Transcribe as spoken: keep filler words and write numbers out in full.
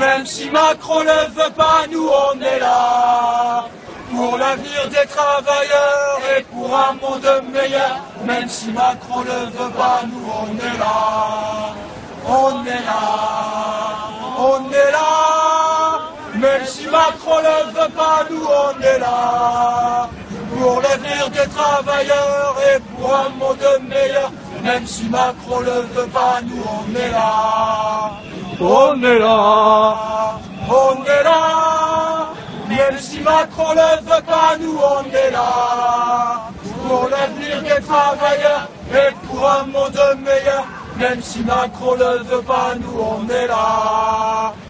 Même si Macron ne veut pas, nous on est là. Pour l'avenir des travailleurs et pour un monde meilleur. Même si Macron ne veut pas, nous on est là. On est là, on est là. Même si Macron ne veut pas, nous on est là. Pour l'avenir des travailleurs et pour un monde meilleur. Même si Macron ne veut pas, nous on est là. On est là, on est là. Même si Macron ne veut pas, nous on est là. Pour l'avenir des travailleurs et pour un monde meilleur. Même si Macron ne veut pas, nous on est là.